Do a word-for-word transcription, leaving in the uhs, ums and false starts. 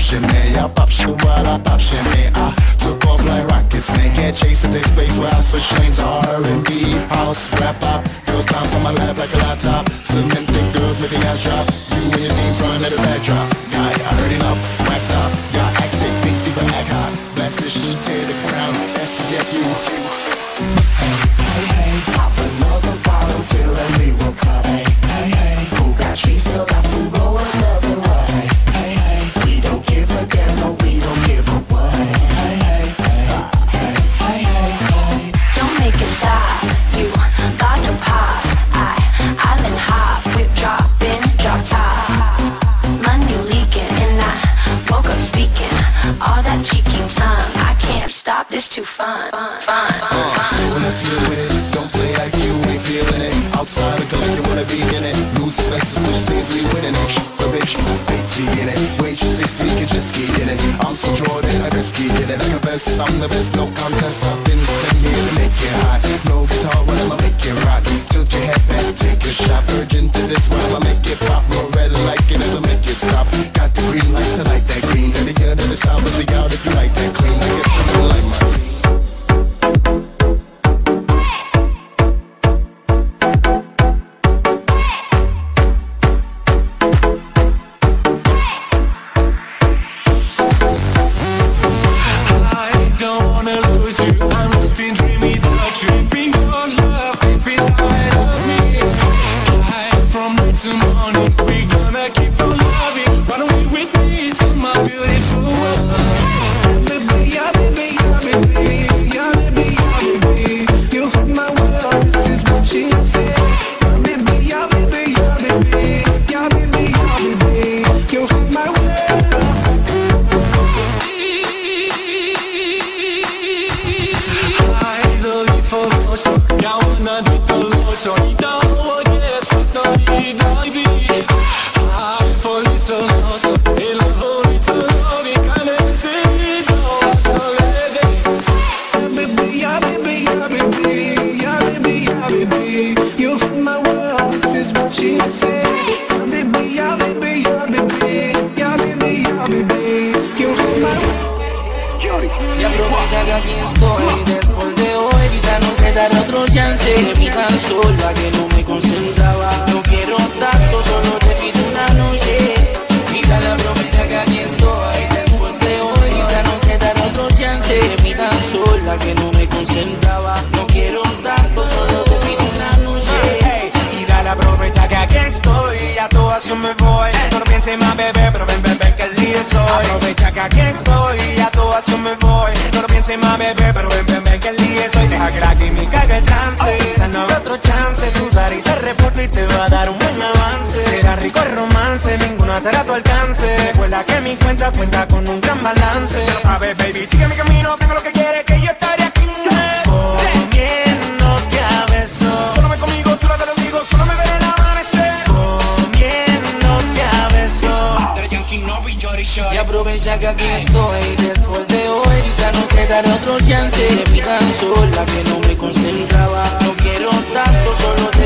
shimmy. I pop shit while I pop shimmy. I took off like rockets, man. Can't chase at this space where I switch lanes. R and B, house, rap up. Girls bounce on my lap like a laptop. Cement thick girls make the ass drop. You and your team front at the backdrop. Guy, I heard enough, waxed up. Got accent, big deeper act hot. Blast this shit, tear the crown. That's the jet you. Hey, hey, hey, pop another bottle, feeling me will cup. Hey, hey, hey, who got trees, still got food, blow another rub. Hey, hey, hey, we don't give a damn, no, we don't give a what. Hey, hey, hey, hey, hey, hey, hey. Don't make it stop, you got no pop. I, island hop, whip dropping, drop top. Money leaking, and I woke up speaking. All that cheeky tongue, I can't stop, this too fun, fun, fun, fun, fun. So when I feel with it, don't play like you ain't feeling it. Outside of like you wanna be in it. Lose fast to switch things, we winning it. The bitch, big T in it. Waitresses, you can just ski in it. I'm so Jordan, I just ski in it. I confess, I'm the best, no contest. I've been sent here to make it hot. No guitar, when I'ma make it rock. Tilt your head back, take a shot. Urgent to this one, I'ma make it pop. No red light, can never make it stop. Got the green light to light that green. And the year that it's out, we out if you like that clean. I get something like my team. Y aprovecha que aquí estoy después de hoy, quizá no se dará otro chance. De mí tan sola que no me concentraba. No quiero tanto, solo te pido una noche. Quizá la aprovecha que aquí estoy después de hoy, quizá no se dará otro chance. De mí tan sola que no me concentraba. No quiero tanto, solo te pido una noche. Hey, y dale, aprovecha que aquí estoy, a tu acción me voy. No lo pienses más, bebé, pero ven, ven, ven que el día es hoy. Aprovecha que aquí estoy, a tu acción me voy. No lo pienses más, bebé, pero ven, ven, ven que el día es hoy. Deja que la química haga el trance. Quizá no habrá otro chance, dudar y se reporta y te va a dar un buen avance. Será rico el romance, ninguna estará a tu alcance. Recuerda que mi cuenta cuenta con un gran balance. Ya lo sabes, baby, sigue mi camino, tengo lo que quieres, que yo estaré aquí. Comiéndote a besos. Solo me conmigo, solo te lo digo, solo me veré el amanecer. Comiéndote a besos. Y aprovecha que aquí estoy después de hoy, quizá no se dará otro chance. De mí tan sola que no me concentraba. No quiero tanto, solo